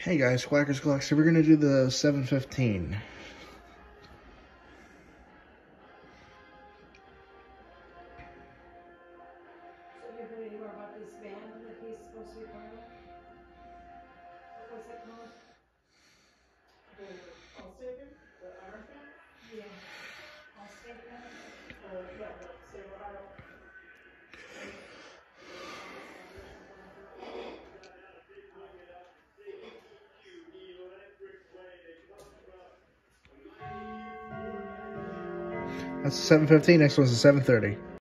Hey guys, Quackers Clock. So we're gonna do the 7:15. So you heard any more about this band that he's supposed to be part of? What was it called? The Allstate, the Irish band? Yeah. Allstate band? Yeah, but say what I don't. That's 7:15. Next one's the 7:30.